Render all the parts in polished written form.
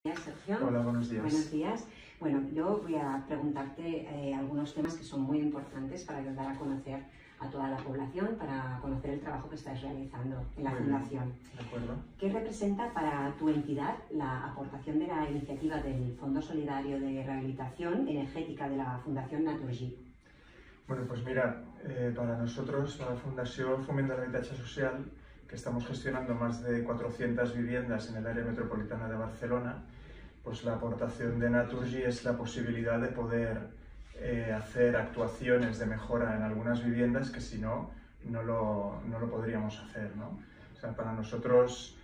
Sergio. Hola, buenos días. Buenos días. Bueno, yo voy a preguntarte algunos temas que son muy importantes para ayudar a conocer a toda la población, para conocer el trabajo que estáis realizando en la Fundación. De acuerdo. ¿Qué representa para tu entidad la aportación de la iniciativa del Fondo Solidario de Rehabilitación Energética de la Fundación Naturgy? Bueno, pues mira, para nosotros, para la Fundación Foment de l'Habitatge Social, que estamos gestionando más de 400 viviendas en el área metropolitana de Barcelona, pues la aportación de Naturgy es la posibilidad de poder hacer actuaciones de mejora en algunas viviendas que si no, no lo podríamos hacer, ¿no? O sea, para nosotros,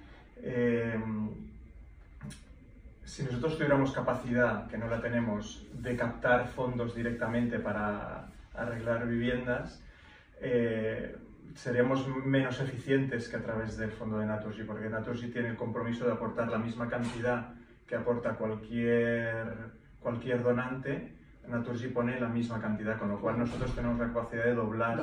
si nosotros tuviéramos capacidad, que no la tenemos, de captar fondos directamente para arreglar viviendas, seríamos menos eficientes que a través del fondo de Naturgy, porque Naturgy tiene el compromiso de aportar la misma cantidad que aporta cualquier donante. Naturgy pone la misma cantidad, con lo cual nosotros tenemos la capacidad de doblar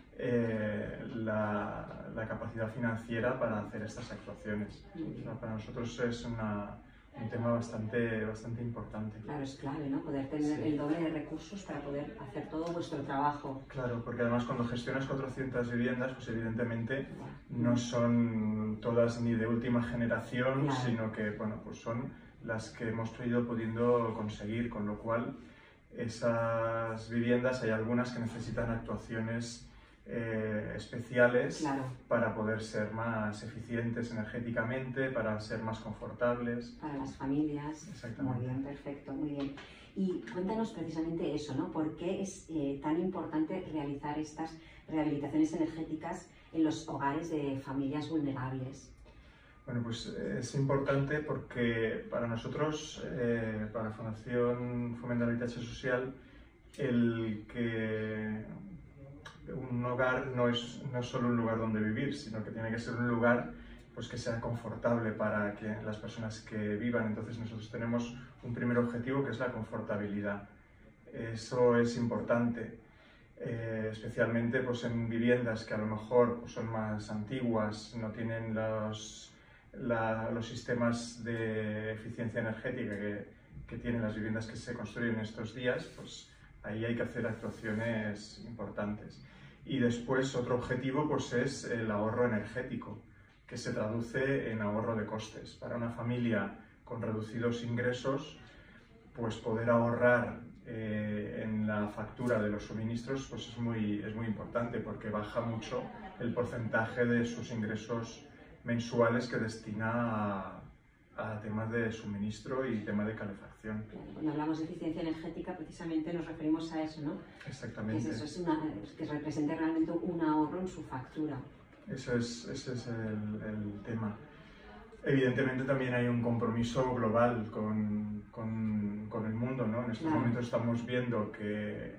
la capacidad financiera para hacer estas actuaciones. O sea, para nosotros es un tema bastante importante. Claro, es clave, ¿no? Poder tener el doble de recursos para poder hacer todo vuestro trabajo. Claro, porque además cuando gestionas 400 viviendas, pues evidentemente no son todas ni de última generación, sino que, bueno, pues son las que hemos ido pudiendo conseguir, con lo cual esas viviendas hay algunas que necesitan actuaciones especiales para poder ser más eficientes energéticamente, para ser más confortables. Para las familias. Exactamente. Muy bien, perfecto, muy bien. Y cuéntanos precisamente eso, ¿no? ¿Por qué es tan importante realizar estas rehabilitaciones energéticas en los hogares de familias vulnerables? Bueno, pues es importante porque para nosotros, para la Fundación Foment de l'Habitatge Social, el que un hogar no es solo un lugar donde vivir, sino que tiene que ser un lugar pues, que sea confortable para que las personas que vivan. Entonces nosotros tenemos un primer objetivo que es la confortabilidad. Eso es importante, especialmente pues, en viviendas que a lo mejor pues, son más antiguas, no tienen los sistemas de eficiencia energética que tienen las viviendas que se construyen estos días, pues ahí hay que hacer actuaciones importantes. Y después otro objetivo pues, es el ahorro energético, que se traduce en ahorro de costes. Para una familia con reducidos ingresos, pues poder ahorrar en la factura de los suministros pues es muy importante, porque baja mucho el porcentaje de sus ingresos mensuales que destina a temas de suministro y tema de calefacción. Cuando hablamos de eficiencia energética, precisamente nos referimos a eso, ¿no? Exactamente. Que eso que represente realmente un ahorro en su factura. Ese es el tema. Evidentemente también hay un compromiso global con el mundo, ¿no? En estos momentos estamos viendo que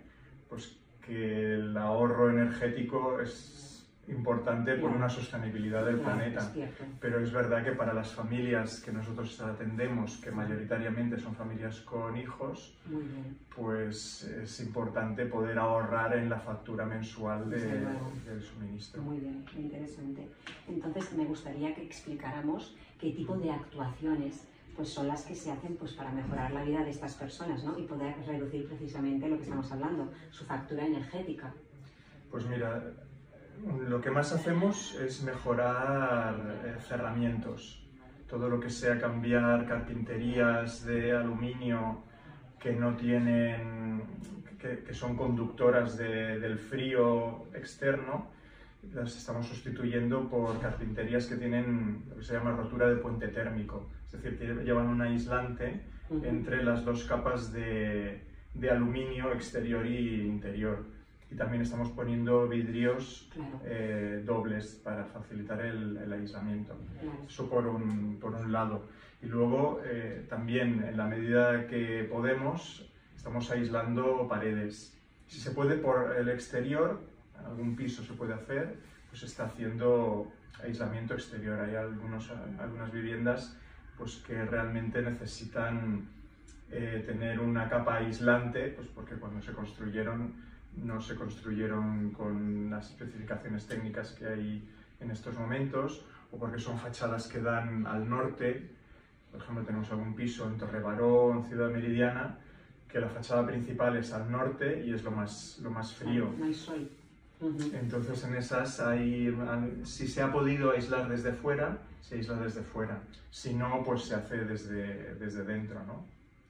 el ahorro energético es importante por una sostenibilidad del planeta, pero es verdad que para las familias que nosotros atendemos, que mayoritariamente son familias con hijos, pues es importante poder ahorrar en la factura mensual del suministro. Muy bien, muy interesante. Entonces me gustaría que explicáramos qué tipo de actuaciones pues son las que se hacen pues, para mejorar la vida de estas personas, ¿no? Y poder reducir precisamente lo que estamos hablando, su factura energética. Pues mira, lo que más hacemos es mejorar cerramientos. Todo lo que sea cambiar carpinterías de aluminio que no tienen, que son conductoras del frío externo, las estamos sustituyendo por carpinterías que tienen lo que se llama rotura de puente térmico. Es decir, que llevan un aislante entre las dos capas de aluminio exterior y interior. Y también estamos poniendo vidrios dobles para facilitar el aislamiento. Eso por un lado. Y luego también, en la medida que podemos, estamos aislando paredes. Si se puede por el exterior, en algún piso se puede hacer, pues se está haciendo aislamiento exterior. Hay algunas viviendas pues, que realmente necesitan tener una capa aislante, pues porque cuando se construyeron no se construyeron con las especificaciones técnicas que hay en estos momentos, o porque son fachadas que dan al norte Por ejemplo, tenemos algún piso en Torrebaró, en Ciudad Meridiana, que la fachada principal es al norte y es lo más frío. No hay sol. Entonces en esas si se ha podido aislar desde fuera, se aísla desde fuera. Si no, pues se hace desde dentro, ¿no?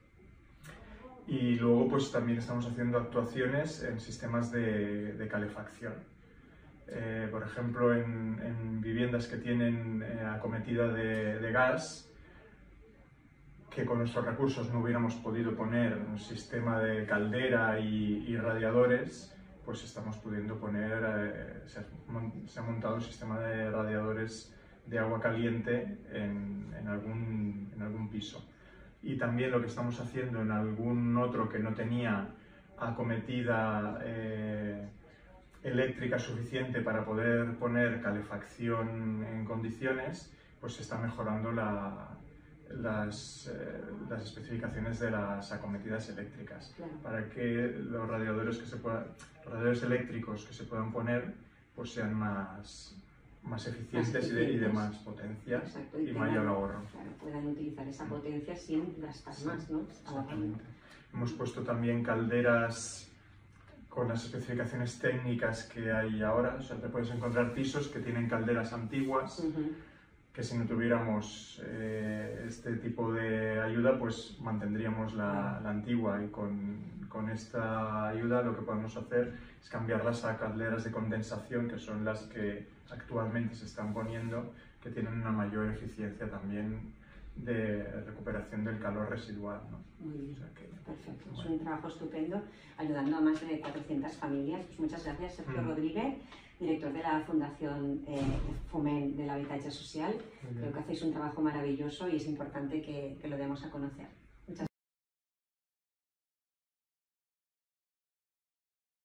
Y luego pues también estamos haciendo actuaciones en sistemas de calefacción. Por ejemplo, en viviendas que tienen acometida de gas, que con nuestros recursos no hubiéramos podido poner un sistema de caldera y radiadores, pues estamos pudiendo poner, se ha montado un sistema de radiadores de agua caliente en algún piso. Y también lo que estamos haciendo en algún otro que no tenía acometida eléctrica suficiente para poder poner calefacción en condiciones, pues se está mejorando las especificaciones de las acometidas eléctricas, claro, para que los radiadores eléctricos que se puedan poner pues sean más eficientes y de más potencia. Exacto, y mayor ahorro. Claro, puedan utilizar esa potencia sin gastar más, ¿no? Exactamente. Hemos puesto también calderas con las especificaciones técnicas que hay ahora. O sea, te puedes encontrar pisos que tienen calderas antiguas, que si no tuviéramos este tipo de ayuda, pues mantendríamos la antigua, y con esta ayuda lo que podemos hacer es cambiarlas a calderas de condensación, que son las que actualmente se están poniendo, que tienen una mayor eficiencia también de recuperación del calor residual, ¿no? Muy bien, o sea que, perfecto. bueno. Es un trabajo estupendo, ayudando a más de 400 familias. Pues muchas gracias, Sergio Rodríguez, director de la Fundación Foment del Habitatge Social. Creo que hacéis un trabajo maravilloso y es importante que lo demos a conocer.